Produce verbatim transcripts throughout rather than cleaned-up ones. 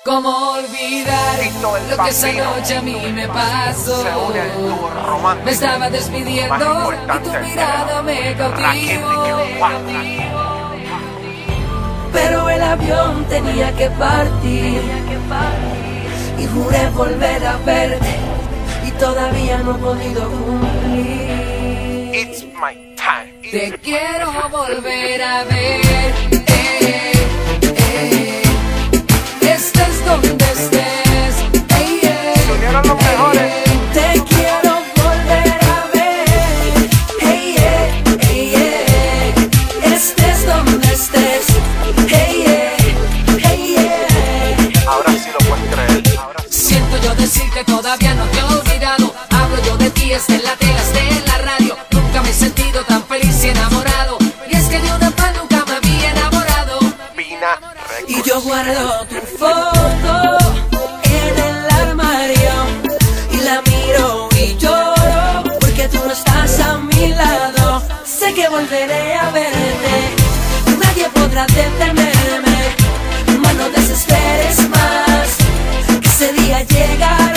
¿Cómo olvidar lo que esa noche a mí me pasó? Me estaba despidiendo y tu mirada me cautivó. Pero el avión tenía que partir y juré volver a verte y todavía no he podido cumplir. It's my time. Te quiero volver a ver, eh, eh. Estés donde estés, eh, eh. Unieron los mejores. Te quiero volver a ver, hey, yeah, hey, yeah. Estés donde estés, hey, yeah, hey, yeah. Ahora sí lo puedes creer. Ahora sí. Siento yo decir que todavía no te he olvidado. Hablo yo de ti, está en la tela, está en la radio. Nunca me he sentido tan feliz y enamorado. Y es que de una paz nunca me había enamorado. Pina Records. Y yo guardo tu foto en el armario y la miro y lloro porque tú no estás a mi lado. Sé que volveré a verte, nadie podrá detenerme, mas no desesperes más, que ese día llegará.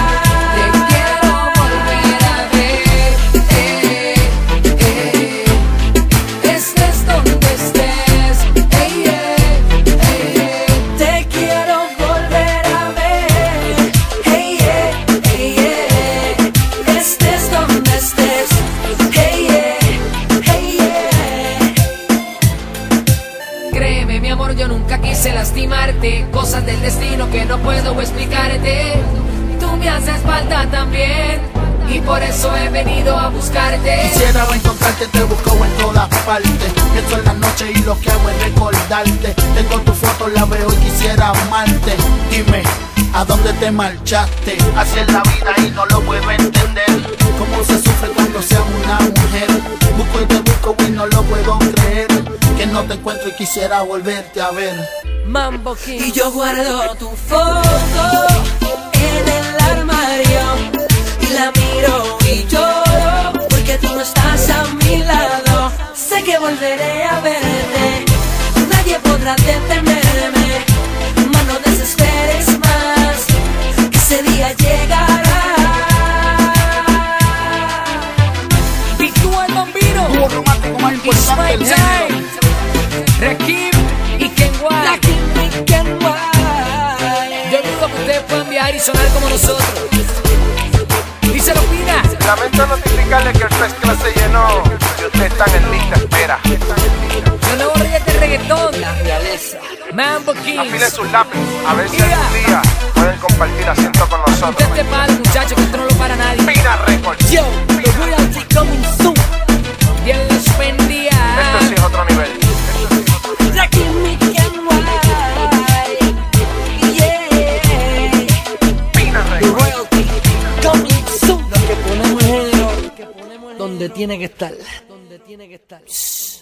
Mi amor, yo nunca quise lastimarte, cosas del destino que no puedo explicarte. Tú me haces falta también y por eso he venido a buscarte. Quisiera encontrarte, te busco en todas partes. Pienso en la noche y lo que hago es recordarte. Tengo tu foto, la veo y quisiera amarte. Dime, ¿a dónde te marchaste? Así es la vida y no lo puedo entender. Cómo se sufre cuando se ama una mujer. Busco y te busco y no lo puedo creer. Que no te encuentro y quisiera volverte a ver. Mambo King. Y yo guardo tu foto en el armario y la miro y lloro porque tú no estás a mi lado. Sé que volveré a verte, nadie podrá detenerme, mas no desesperes más, que ese día llegará. Victor Bambino, Dúo romántico más importante del género. Rakim y Kenway. Rakim y Kenway. Yo dudo que ustedes puedan viajar y sonar como nosotros. Díselo, Pina. Lamento notificarle que el Fresh Class se llenó y ustedes están en lista espera. Los nuevos reyes de reggaetón, la realeza. Mambo King. Afilen sus lápices, a ver si algún día pueden compartir asiento con nosotros. Usted te para, muchachos, que esto no lo para nadie. Pina Records. Yo, the royalty coming soon. Dios los bendiga. Esto sí es otro nivel. Rakim y Kenway. Yeah. Pina The Records. royalty coming soon. Lo que ponemos en el oro, donde tiene que estar. Donde tiene que estar.